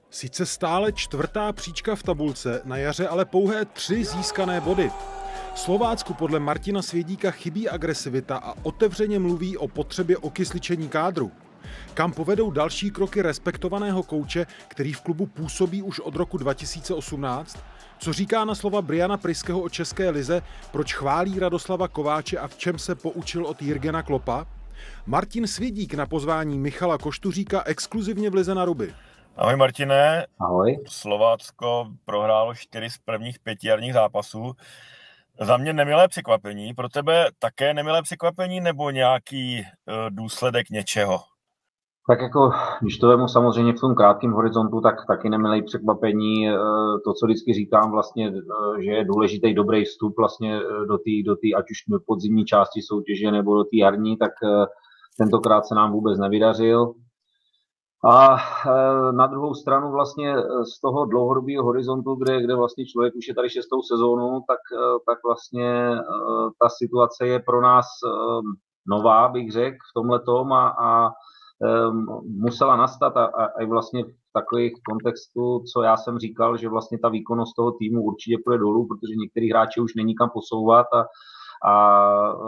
Sice stále čtvrtá příčka v tabulce, na jaře ale pouhé 3 získané body. Slovácku podle Martina Svědíka chybí agresivita a otevřeně mluví o potřebě okysličení kádru. Kam povedou další kroky respektovaného kouče, který v klubu působí už od roku 2018? Co říká na slova Briana Pryského o české lize, proč chválí Radoslava Kováče a v čem se poučil od Jürgena Kloppa? Martin Svědík na pozvání Michala Koštuříka exkluzivně v Lize na ruby. Ahoj Martine. Ahoj. Slovácko prohrálo 4 z prvních 5 jarních zápasů. Za mě nemilé překvapení, pro tebe také nemilé překvapení nebo nějaký důsledek něčeho? Tak jako, když to vemu samozřejmě v tom krátkém horizontu, tak taky nemilé překvapení. To, co vždycky říkám vlastně, že je důležitý dobrý vstup vlastně do té ať už podzimní části soutěže nebo do té jarní, tak tentokrát se nám vůbec nevydařil. A na druhou stranu vlastně z toho dlouhodobého horizontu, kde vlastně člověk už je tady 6. sezónu, tak vlastně ta situace je pro nás nová, bych řekl, v tomhletom a musela nastat a vlastně v takových kontextu, co já jsem říkal, že vlastně ta výkonnost toho týmu určitě půjde dolů, protože některý hráči už není kam posouvat a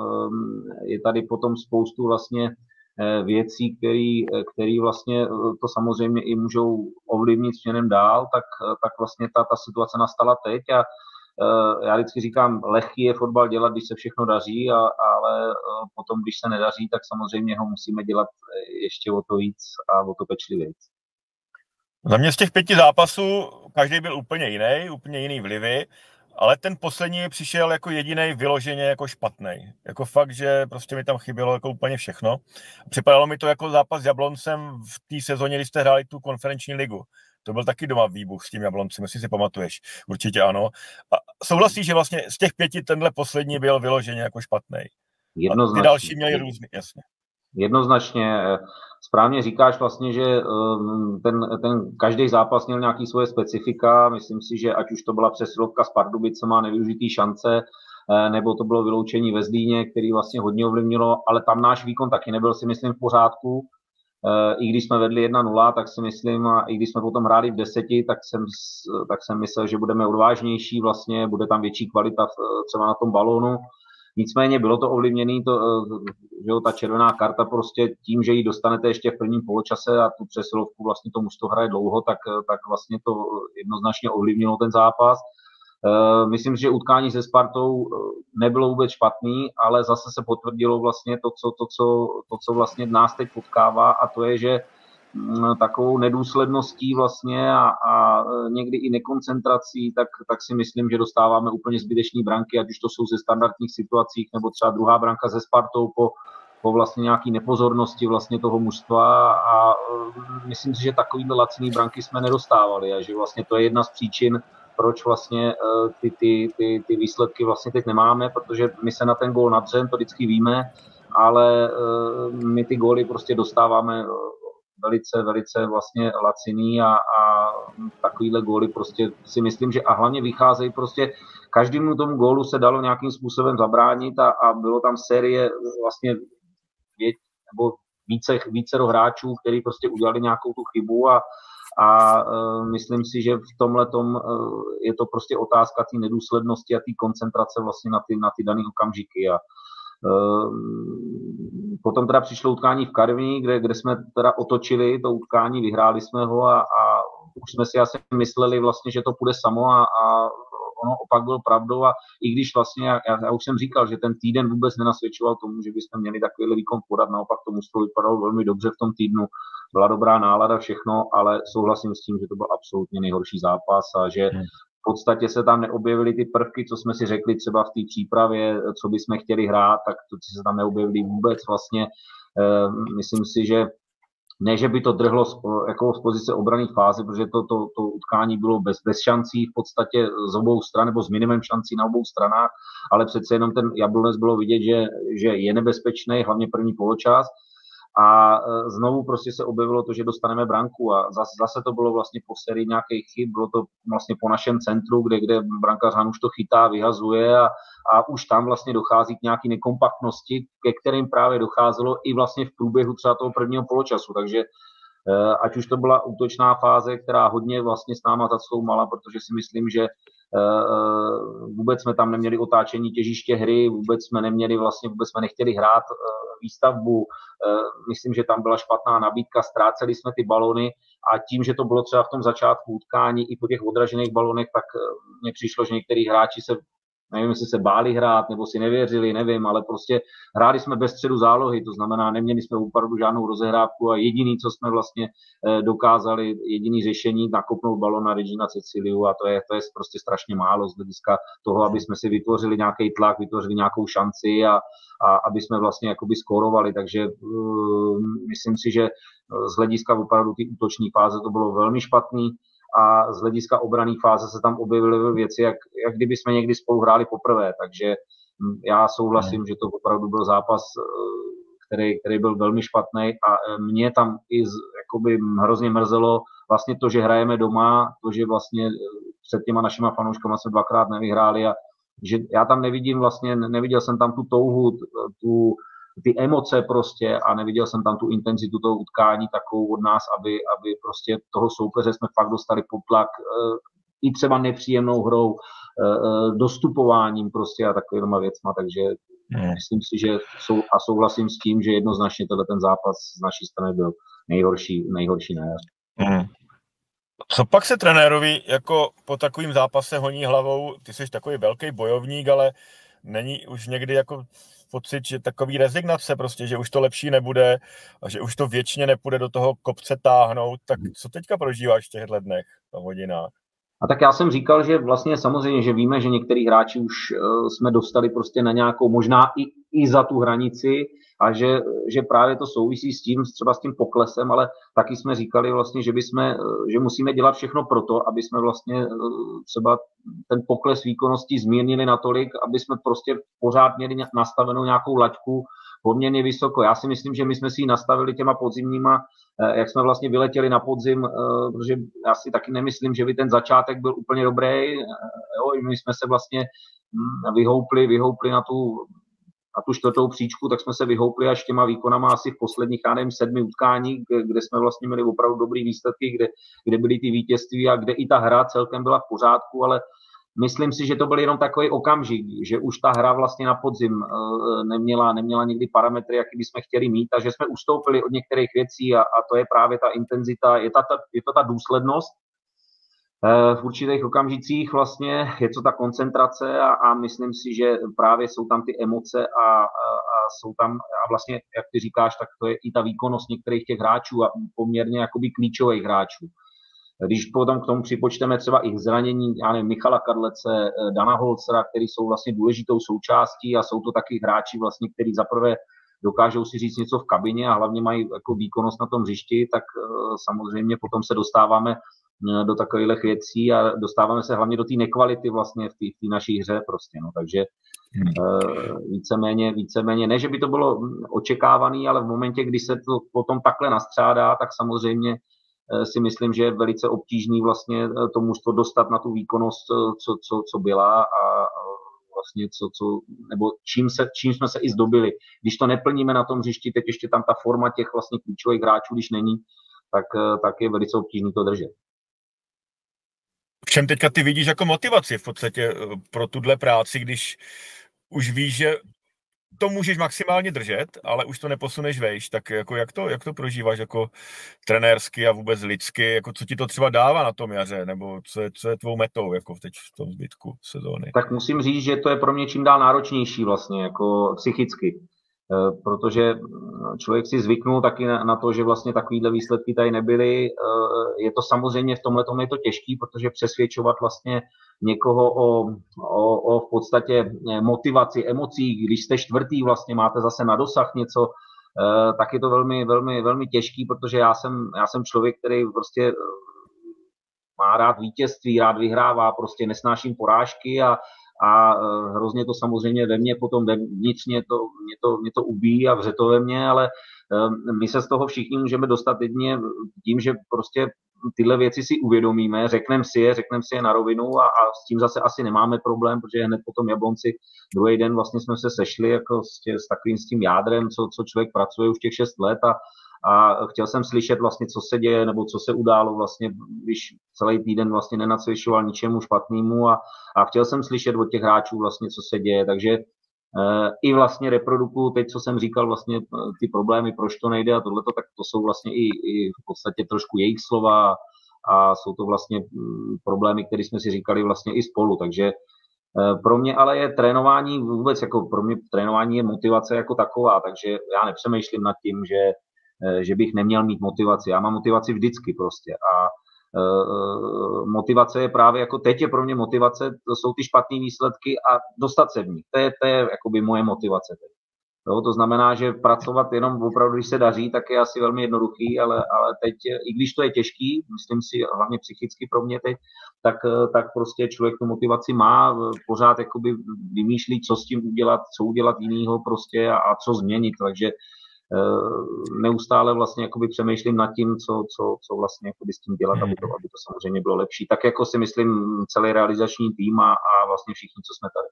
je tady potom spoustu vlastně věcí, které vlastně to samozřejmě i můžou ovlivnit směrem dál, tak vlastně ta situace nastala teď a já vždycky říkám, lehký je fotbal dělat, když se všechno daří, ale potom, když se nedaří, tak samozřejmě ho musíme dělat ještě o to víc a o to pečlivěji. Za mě z těch 5 zápasů každý byl úplně jiný vlivy, ale ten poslední přišel jako jedinej vyloženě jako špatnej. Jako fakt, že prostě mi tam chybělo jako úplně všechno. Připadalo mi to jako zápas s Jabloncem v té sezóně, kdy jste hráli tu konferenční ligu. To byl taky doma výbuch s tím Jabloncem, jestli si pamatuješ. Určitě ano. A souhlasíš, že vlastně z těch 5 tenhle poslední byl vyloženě jako špatnej. Jednoznačně. A ty další měli různý, jasně. Jednoznačně. Správně říkáš vlastně, že ten každý zápas měl nějaký svoje specifika. Myslím si, že ať už to byla přesilovka s Pardubicema, nevyužitý šance, nebo to bylo vyloučení ve Zlíně, který vlastně hodně ovlivnilo, ale tam náš výkon taky nebyl, si myslím, v pořádku. I když jsme vedli 1-0, tak si myslím, a i když jsme potom hráli v 10, tak jsem myslel, že budeme odvážnější, vlastně bude tam větší kvalita třeba na tom balónu. Nicméně bylo to ovlivněné, že ta červená karta prostě tím, že ji dostanete ještě v prvním poločase a tu přesilovku vlastně to mužstvo hraje dlouho, tak vlastně to jednoznačně ovlivnilo ten zápas. Myslím si, že utkání se Spartou nebylo vůbec špatný, ale zase se potvrdilo vlastně to, co vlastně nás teď potkává, a to je, že takovou nedůsledností vlastně a někdy i nekoncentrací, tak si myslím, že dostáváme úplně zbytečné branky, ať už to jsou ze standardních situacích, nebo třeba druhá branka se Spartou po vlastně nějaký nepozornosti vlastně toho mužstva a myslím si, že takovýhle laciný branky jsme nedostávali a že vlastně to je jedna z příčin, proč vlastně ty výsledky vlastně teď nemáme, protože my se na ten gól nadřem, to vždycky víme, ale my ty góly prostě dostáváme velice vlastně laciný a takovýhle góly prostě si myslím, že a hlavně vycházejí prostě, každému tomu gólu se dalo nějakým způsobem zabránit a bylo tam série vlastně nebo vícero hráčů, kteří prostě udělali nějakou tu chybu a myslím si, že v tomhletom je to prostě otázka té nedůslednosti a té koncentrace vlastně na ty dané okamžiky. A potom teda přišlo utkání v Karviní, kde jsme teda otočili to utkání, vyhráli jsme ho a už jsme si asi mysleli vlastně, že to půjde samo a ono opak bylo pravdou a i když vlastně, já už jsem říkal, že ten týden vůbec nenasvědčoval tomu, že bychom měli takovýhle výkon podat, naopak to mužstvo vypadalo velmi dobře v tom týdnu, byla dobrá nálada, všechno, ale souhlasím s tím, že to byl absolutně nejhorší zápas a že v podstatě se tam neobjevily ty prvky, co jsme si řekli třeba v té přípravě, co bychom chtěli hrát, tak to se tam neobjevily vůbec vlastně. Myslím si, že ne, že by to drhlo jako z pozice obranné fáze, protože to utkání bylo bez šancí v podstatě z obou stran, nebo s minimem šancí na obou stranách, ale přece jenom ten Jablonec bylo vidět, že je nebezpečný, hlavně první poločas. A znovu prostě se objevilo to, že dostaneme branku a zase to bylo vlastně po sérii nějakých chyb, bylo to vlastně po našem centru, kde brankář Han už to chytá, vyhazuje a už tam vlastně dochází k nějaký nekompaktnosti, ke kterým právě docházelo i vlastně v průběhu třeba toho prvního poločasu, takže Ať už to byla útočná fáze, která hodně vlastně s náma zacloumala, protože si myslím, že vůbec jsme tam neměli otáčení těžiště hry, vůbec jsme nechtěli hrát výstavbu, myslím, že tam byla špatná nabídka, ztráceli jsme ty balony a tím, že to bylo třeba v tom začátku utkání i po těch odražených balonech, tak mně přišlo, že některý hráči nevím, jestli se báli hrát, nebo si nevěřili, nevím, ale prostě hráli jsme bez středu zálohy, to znamená, neměli jsme opravdu žádnou rozehrávku a jediný, co jsme vlastně dokázali, jediný řešení, nakopnout balon na Regina Ceciliu a to je prostě strašně málo z hlediska toho, aby jsme si vytvořili nějaký tlak, vytvořili nějakou šanci a aby jsme vlastně jakoby skórovali, takže myslím si, že z hlediska opravdu ty útoční fáze to bylo velmi špatný, a z hlediska obranné fáze se tam objevily věci, jak kdyby jsme někdy spolu hráli poprvé, takže já souhlasím, že to opravdu byl zápas, který byl velmi špatný a mě tam i jakoby hrozně mrzelo vlastně to, že hrajeme doma, to, že vlastně před těma našima fanouškama jsme dvakrát nevyhráli a že já tam neviděl jsem tam tu touhu, ty emoce prostě a neviděl jsem tam tu intenzitu toho utkání takovou od nás, aby prostě toho soupeře jsme fakt dostali pod tlak i třeba nepříjemnou hrou, dostupováním prostě a takovýma věcma, takže myslím si, že souhlasím s tím, že jednoznačně ten zápas z naší strany byl nejhorší na jaře. Co pak se trenérovi jako po takovým zápase honí hlavou? Ty jsi takový velký bojovník, ale není už někdy jako pocit, že takový rezignace prostě, že už to lepší nebude a že už to věčně nepůjde do toho kopce táhnout, tak co teďka prožíváš v těchto dnech a hodinách? A tak já jsem říkal, že vlastně samozřejmě, že víme, že některý hráči už jsme dostali prostě na nějakou, možná i za tu hranici a že právě to souvisí s tím, třeba s tím poklesem, ale taky jsme říkali vlastně, že musíme dělat všechno pro to, aby jsme vlastně třeba ten pokles výkonnosti zmírnili natolik, aby jsme prostě pořád měli nastavenou nějakou laťku poměrně vysoko. Já si myslím, že my jsme si ji nastavili těma podzimníma, jak jsme vlastně vyletěli na podzim, protože já si taky nemyslím, že by ten začátek byl úplně dobrý. Jo, my jsme se vlastně vyhoupli na tu čtvrtou příčku, tak jsme se vyhoupli až těma výkonama asi v posledních, 7 utkání, kde jsme vlastně měli opravdu dobrý výsledky, kde byly ty vítězství a kde i ta hra celkem byla v pořádku, ale myslím si, že to byl jenom takový okamžik, že už ta hra vlastně na podzim neměla nikdy parametry, jaký bychom chtěli mít a že jsme ustoupili od některých věcí a to je právě ta intenzita, je to ta důslednost. V určitých okamžicích vlastně je to ta koncentrace a myslím si, že právě jsou tam ty emoce a jsou tam a vlastně, jak ty říkáš, tak to je i ta výkonnost některých těch hráčů a poměrně jakoby klíčových hráčů. Když potom k tomu připočteme třeba i zranění, já nevím, Michala Kadlece, Dana Holcera, který jsou vlastně důležitou součástí a jsou to taky hráči vlastně, kteří zaprvé dokážou si říct něco v kabině a hlavně mají jako výkonnost na tom hřišti, tak samozřejmě potom se dostáváme do takových věcí a dostáváme se hlavně do té nekvality vlastně v té naší hře prostě, no, takže víceméně, ne, že by to bylo očekávané, ale v momentě, kdy se to potom takhle nastřádá, tak samozřejmě si myslím, že je velice obtížný vlastně to mužstvo dostat na tu výkonnost, co byla a vlastně nebo čím jsme se i zdobili. Když to neplníme na tom hřišti, teď ještě tam ta forma těch vlastně klíčových hráčů, když není, tak je velice obtížný to držet. V čem teďka ty vidíš jako motivaci v podstatě pro tuhle práci, když už víš, že to můžeš maximálně držet, ale už to neposuneš vejš, tak jako jak to prožíváš jako trenérsky a vůbec lidsky, jako co ti to třeba dává na tom jaře, nebo co je tvou metou jako teď v tom zbytku sezóny? Tak musím říct, že to je pro mě čím dál náročnější vlastně, jako psychicky, protože člověk si zvyknul taky na to, že vlastně takovýhle výsledky tady nebyly. Je to samozřejmě v tomhletom je to těžký, protože přesvědčovat vlastně někoho o v podstatě motivaci, emocích, když jste čtvrtý, vlastně máte zase na dosah něco, tak je to velmi, velmi, velmi těžký, protože já jsem člověk, který prostě má rád vítězství, rád vyhrává, prostě nesnáším porážky a hrozně to samozřejmě ve mně potom vnitřně mě to ubíjí a vře to ve mně, ale my se z toho všichni můžeme dostat jedině tím, že prostě tyhle věci si uvědomíme, řekneme si je na rovinu a s tím zase asi nemáme problém, protože hned po tom Jablonci druhý den vlastně jsme se sešli jako s tím jádrem, co člověk pracuje už těch 6 let a chtěl jsem slyšet vlastně, co se děje, nebo co se událo vlastně, když celý týden vlastně nenacvičoval ničemu špatnému a chtěl jsem slyšet od těch hráčů vlastně, co se děje, takže i vlastně reprodukuju teď, co jsem říkal, vlastně ty problémy, proč to nejde a tohleto, tak to jsou vlastně i v podstatě trošku jejich slova a jsou to vlastně problémy, které jsme si říkali vlastně i spolu, takže pro mě ale je trénování vůbec, jako pro mě trénování je motivace jako taková, takže já nepřemýšlím nad tím, že bych neměl mít motivaci. Já mám motivaci vždycky prostě a motivace je právě jako teď je pro mě motivace, to jsou ty špatné výsledky a dostat se v nich. To je jakoby moje motivace teď. Jo, to znamená, že pracovat jenom opravdu, když se daří, tak je asi velmi jednoduchý, ale teď, i když to je těžký, myslím si, hlavně psychicky pro mě teď, tak prostě člověk tu motivaci má, pořád jakoby vymýšlí, co s tím udělat, co udělat jinýho prostě a co změnit, takže neustále vlastně jakoby přemýšlím nad tím, co vlastně jakoby s tím dělat, aby to samozřejmě bylo lepší. Tak jako si myslím celý realizační tým a vlastně všichni, co jsme tady.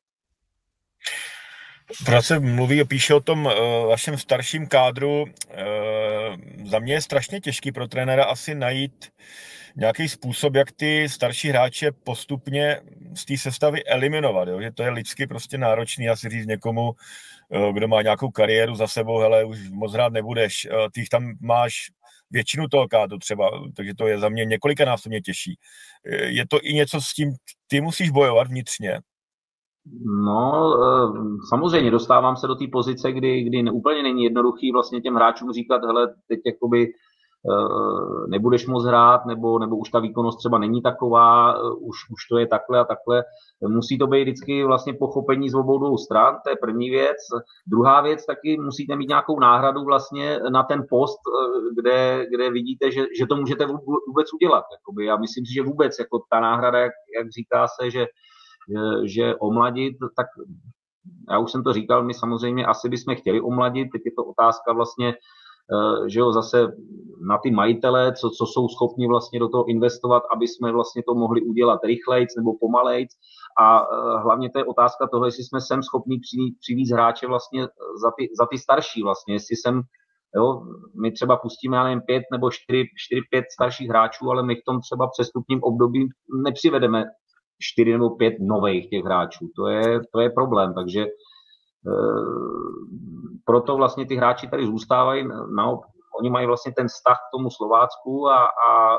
Proč se mluví a píše o tom vašem starším kádru. Za mě je strašně těžký pro trenéra asi najít nějaký způsob, jak ty starší hráče postupně z té sestavy eliminovat. Jo? Že to je lidsky prostě náročný asi říct někomu, kdo má nějakou kariéru za sebou, hele, už moc hrát nebudeš, ty tam máš většinu toho kádru třeba, takže to je za mě několikanásobně těžší. Je to i něco, s tím ty musíš bojovat vnitřně? No, samozřejmě dostávám se do té pozice, kdy úplně není jednoduchý vlastně těm hráčům říkat, hele, teď jakoby nebudeš moc hrát, nebo už ta výkonnost třeba není taková, už to je takhle a takhle. Musí to být vždycky vlastně pochopení z obou dvou stran, to je první věc. Druhá věc, taky musíte mít nějakou náhradu vlastně na ten post, kde vidíte, že to můžete vůbec udělat. Jakoby. Já myslím si, že vůbec jako ta náhrada, jak říká se, že omladit, tak já už jsem to říkal, my samozřejmě asi bychom chtěli omladit, teď je to otázka vlastně, že jo, zase na ty majitele, co jsou schopni vlastně do toho investovat, aby jsme vlastně to mohli udělat rychlejc nebo pomalejc a hlavně to je otázka toho, jestli jsme sem schopni přivízt hráče vlastně za ty starší vlastně, jestli sem, jo, my třeba pustíme, já nevím, 5 nebo 4, 5 starších hráčů, ale my v tom třeba přestupním období nepřivedeme 4 nebo 5 nových těch hráčů. To je problém, takže proto vlastně ty hráči tady zůstávají, oni mají vlastně ten vztah k tomu Slovácku a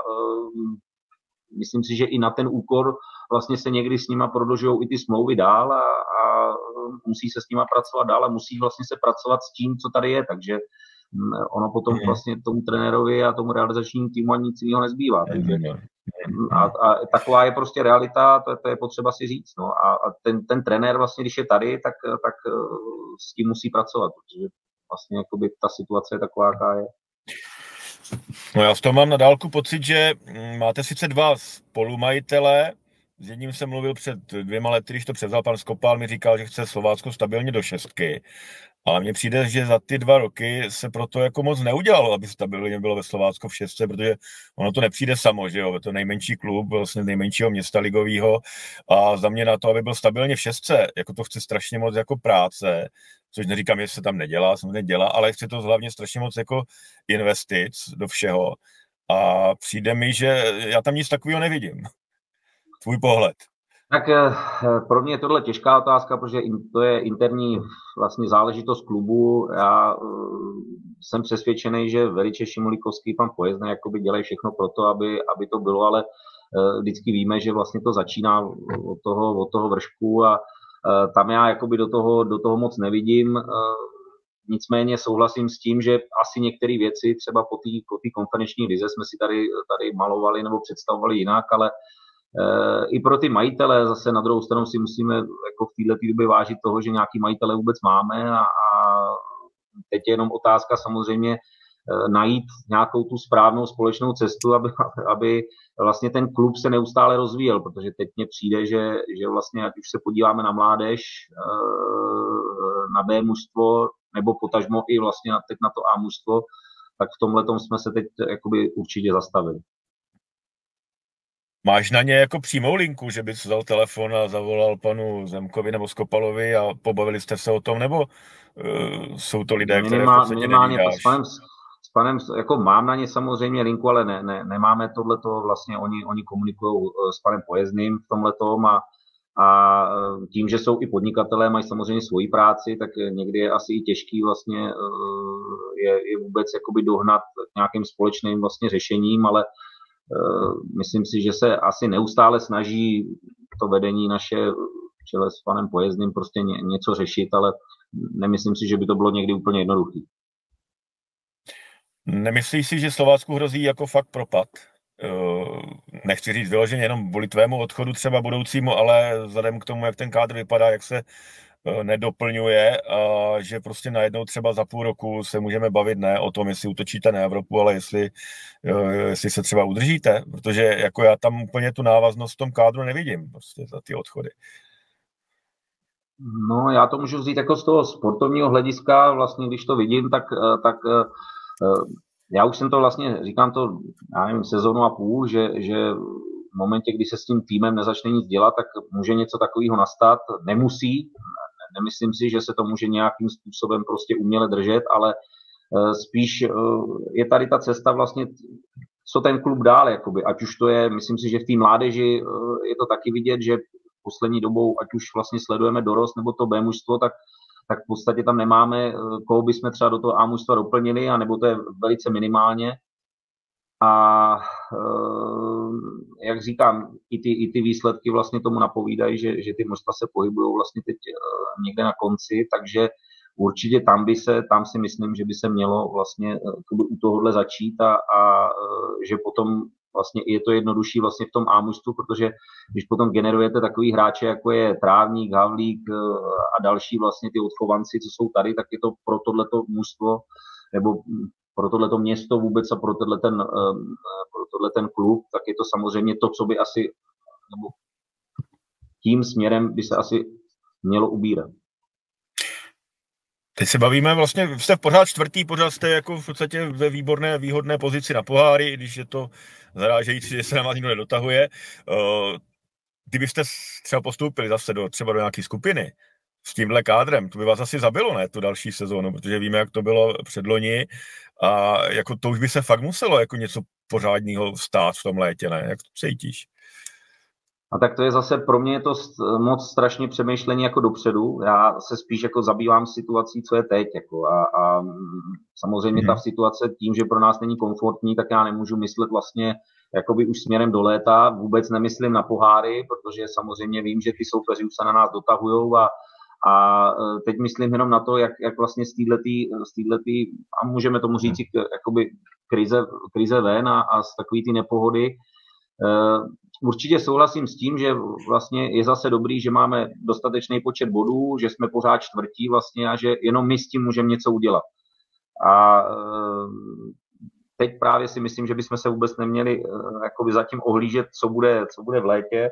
myslím si, že i na ten úkor vlastně se někdy s nima prodlužují i ty smlouvy dál a musí se s nima pracovat dál a musí vlastně se pracovat s tím, co tady je, takže ono potom vlastně tomu trenérovi a tomu realizačnímu týmu ani nic jiného nezbývá. Takže, a taková je prostě realita, to je potřeba si říct. No. A ten trenér vlastně, když je tady, tak s tím musí pracovat, protože vlastně jakoby ta situace je taková, jaká je. No já z toho mám na dálku pocit, že máte sice 2 spolumajitele, s jedním jsem mluvil před 2 lety, když to převzal pan Skopal, mi říkal, že chce Slovácko stabilně do 6. Ale mně přijde, že za ty 2 roky se proto jako moc neudělalo, aby stabilně bylo ve Slovácku v 6, protože ono to nepřijde samo, že jo, je to nejmenší klub, vlastně nejmenšího města ligového a za mě na to, aby byl stabilně v 6, jako to chce strašně moc jako práce, což neříkám, že se tam nedělá, samozřejmě dělá, ale chce to hlavně strašně moc jako investic do všeho a přijde mi, že já tam nic takového nevidím. Tvůj pohled. Tak pro mě je tohle těžká otázka, protože to je interní vlastně záležitost klubu. Já jsem přesvědčený, že Veliče, Šimulíkovský, pan Pojezdný jakoby dělají všechno pro to, aby to bylo, ale vždycky víme, že vlastně to začíná od toho vršku a tam já jakoby do toho moc nevidím. Nicméně souhlasím s tím, že asi některé věci třeba po té konferenční lize jsme si tady malovali nebo představovali jinak, ale i pro ty majitele zase na druhou stranu si musíme jako v této době vážit toho, že nějaký majitele vůbec máme a teď je jenom otázka samozřejmě najít nějakou tu správnou společnou cestu, aby vlastně ten klub se neustále rozvíjel, protože teď mně přijde, že vlastně ať už se podíváme na mládež, na B mužstvo, nebo potažmo i vlastně teď na to A mužstvo, tak v tomhletom jsme se teď jakoby určitě zastavili. Máš na ně jako přímou linku, že bys vzal telefon a zavolal panu Zemkovi nebo Skopalovi a pobavili jste se o tom, nebo jsou to lidé, které v podstatě nevídáš? S s panem, jako mám na ně samozřejmě linku, ale nemáme tohleto, vlastně oni komunikují s panem Pojezdným v tomhletom a tím, že jsou i podnikatelé, mají samozřejmě svoji práci, tak někdy je asi i těžký vlastně je vůbec jakoby dohnat k nějakým společným vlastně řešením, ale myslím si, že se asi neustále snaží to vedení naše v čele s panem Pojezdným prostě něco řešit, ale nemyslím si, že by to bylo někdy úplně jednoduché. Nemyslíš si, že Slovácku hrozí jako fakt propad? Nechci říct vyloženě jenom kvůli tvému odchodu třeba budoucímu, ale vzhledem k tomu, jak ten kádr vypadá, jak se nedoplňuje a že prostě najednou třeba za půl roku se můžeme bavit ne o tom, jestli útočíte na Evropu, ale jestli se třeba udržíte, protože jako já tam úplně tu návaznost v tom kádru nevidím prostě za ty odchody. No, já to můžu vzít jako z toho sportovního hlediska, vlastně když to vidím, tak já už jsem to vlastně, říkám to, já nevím, sezonu a půl, že v momentě, kdy se s tím týmem nezačne nic dělat, tak může něco takového nastat, nemusí, nemyslím si, že se to může nějakým způsobem prostě uměle držet, ale spíš je tady ta cesta vlastně, co ten klub dál, jakoby, ať už to je, myslím si, že v té mládeži je to taky vidět, že poslední dobou, ať už vlastně sledujeme dorost nebo to B mužstvo, tak v podstatě tam nemáme, koho bychom třeba do toho A mužstva doplnili, anebo to je velice minimálně. A jak říkám, i ty výsledky vlastně tomu napovídají, že ty mužstva se pohybují vlastně teď někde na konci, takže určitě tam si myslím, že by se mělo vlastně u tohohle začít a že potom vlastně je to jednodušší vlastně v tom A mužstvu, protože když potom generujete takový hráče, jako je Trávník, Havlík a další vlastně ty odchovanci, co jsou tady, tak je to pro tohleto mužstvo nebo pro tohleto město vůbec a pro tohle ten klub, tak je to samozřejmě to, co by asi, nebo tím směrem by se asi mělo ubírat. Teď se bavíme, vlastně jste pořád čtvrtý, pořád jste jako v podstatě ve výhodné pozici na poháry, i když je to zarážející, že se na vás nikdo nedotahuje. Kdybyste třeba postoupili zase třeba do nějaké skupiny s tímhle kádrem, to by vás asi zabilo, ne, tu další sezónu, protože víme, jak to bylo předloni a jako to už by se fakt muselo jako něco pořádného stát v tom létě, ne? Jak to cítíš? A tak to je zase, pro mě je to moc strašně přemýšlení jako dopředu. Já se spíš jako zabývám situací, co je teď. Jako a samozřejmě ta situace tím, že pro nás není komfortní, tak já nemůžu myslet vlastně jakoby už směrem do léta. Vůbec nemyslím na poháry, protože samozřejmě vím, že ty soupeři už se na nás dotahujou a teď myslím jenom na to, jak vlastně z téhletý, a můžeme tomu říct, jakoby krize ven a z takový ty nepohody. Určitě souhlasím s tím, že vlastně je zase dobrý, že máme dostatečný počet bodů, že jsme pořád čtvrtí vlastně a že jenom my s tím můžeme něco udělat. A teď právě si myslím, že bychom se vůbec neměli jakoby zatím ohlížet, co bude v létě,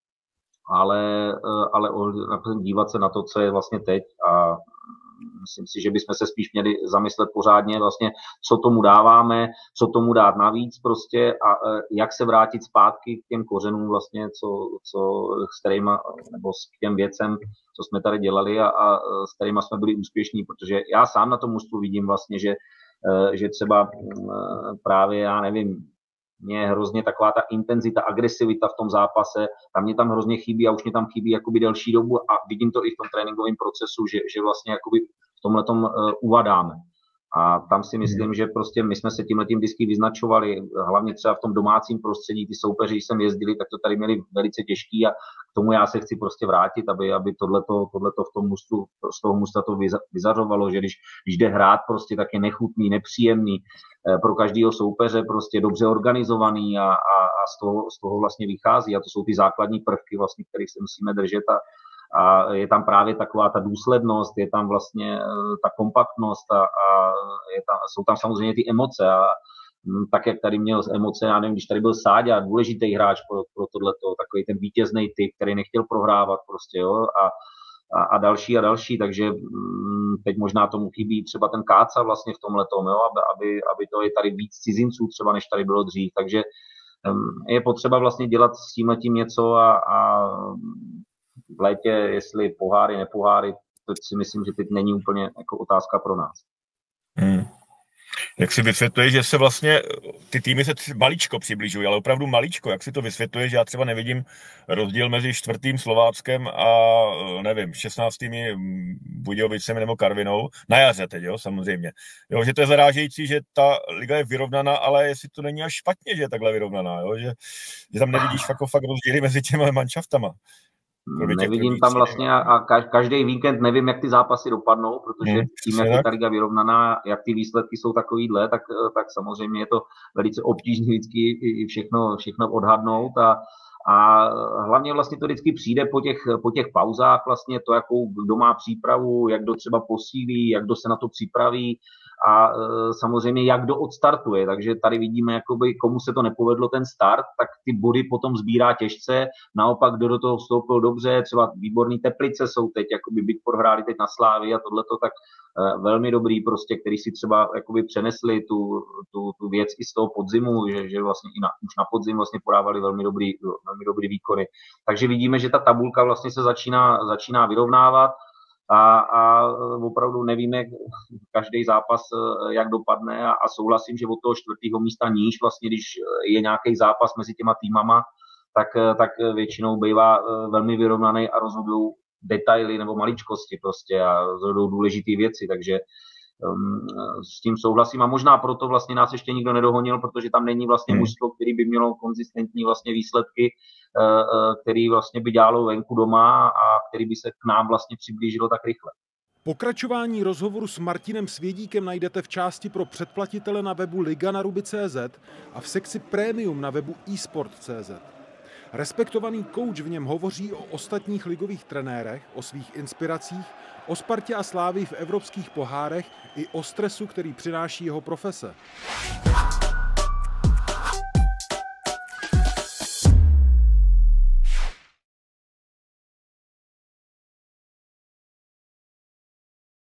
ale dívat se na to, co je vlastně teď a myslím si, že bychom se spíš měli zamyslet pořádně vlastně, co tomu dáváme, co tomu dát navíc prostě a jak se vrátit zpátky k těm kořenům vlastně, s kterýma, nebo k těm věcem, co jsme tady dělali a s kterýma jsme byli úspěšní, protože já sám na tom mužstvu vidím vlastně, že třeba právě, já nevím, mě je hrozně taková ta intenzita, agresivita v tom zápase, mě tam hrozně chybí a už mě tam chybí jakoby delší dobu a vidím to i v tom tréninkovém procesu, že vlastně jakoby v tomhletom uvadáme. A tam si myslím, že prostě my jsme se tímhletím vždycky vyznačovali, hlavně třeba v tom domácím prostředí, ty soupeři, když sem jezdili, tak to tady měli velice těžký a k tomu já se chci prostě vrátit, aby tohleto v tom mužstvu, z toho mužstva to vyzařovalo, že když jde hrát prostě, tak je nechutný, nepříjemný, pro každého soupeře prostě dobře organizovaný a z toho vlastně vychází a to jsou ty základní prvky vlastně, kterých se musíme držet a je tam právě taková ta důslednost, je tam vlastně ta kompaktnost a jsou tam samozřejmě ty emoce a tak, jak tady měl emoce, já nevím, když tady byl Sáďa, důležitý hráč pro tohleto, takový ten vítězný typ, který nechtěl prohrávat prostě, jo, a další, takže teď možná tomu chybí třeba ten Káca vlastně v tomhletom, jo, aby to je tady víc cizinců třeba, než tady bylo dřív, takže je potřeba vlastně dělat s tímhletím něco a v létě, jestli poháry, nepoháry, to si myslím, že teď není úplně jako otázka pro nás. Jak si vysvětluje, že se vlastně ty týmy se maličko přibližují, ale opravdu maličko. Jak si to vysvětluje, že já třeba nevidím rozdíl mezi 4. Slováckem a nevím, 16. Budějovicemi nebo Karvinou. Na jaře teď, jo, samozřejmě. Jo, že to je zarážející, že ta liga je vyrovnaná, ale jestli to není až špatně, že je takhle vyrovnaná, jo, že tam nevidíš fakt rozdíly mezi těmi manšaftama. Nevidím tam vlastně a každý víkend nevím, jak ty zápasy dopadnou, protože tím, jak je ta liga vyrovnaná, jak ty výsledky jsou takovýhle, tak samozřejmě je to velice obtížné vždycky i všechno odhadnout a hlavně vlastně to vždycky přijde po těch pauzách vlastně to, jakou kdo má přípravu, jak kdo třeba posílí, jak kdo se na to připraví a samozřejmě jak kdo odstartuje, takže tady vidíme, jakoby, komu se to nepovedlo ten start, tak ty body potom sbírá těžce, naopak kdo do toho vstoupil dobře, třeba výborný Teplice jsou teď, jakoby byť prohráli teď na Slávii a tohleto, tak velmi dobrý prostě, který si třeba jakoby přenesli tu věc i z toho podzimu, že vlastně už na podzim vlastně podávali velmi dobrý výkony. Takže vidíme, že ta tabulka vlastně se začíná vyrovnávat a opravdu nevíme každý zápas, jak dopadne a souhlasím, že od toho 4. místa níž vlastně, když je nějaký zápas mezi těma týmama, tak většinou bývá velmi vyrovnaný a rozhodují detaily nebo maličkosti prostě a rozhodují důležité věci, takže s tím souhlasím a možná proto vlastně nás ještě nikdo nedohonil, protože tam není vlastně mužstvo, který by mělo konzistentní vlastně výsledky, který vlastně by dělalo venku doma a který by se k nám vlastně přiblížilo tak rychle. Pokračování rozhovoru s Martinem Svědíkem najdete v části pro předplatitele na webu liganaruby.cz a v sekci Premium na webu eSport.cz. Respektovaný kouč v něm hovoří o ostatních ligových trenérech, o svých inspiracích, o Spartě a Slávii v evropských pohárech i o stresu, který přináší jeho profese.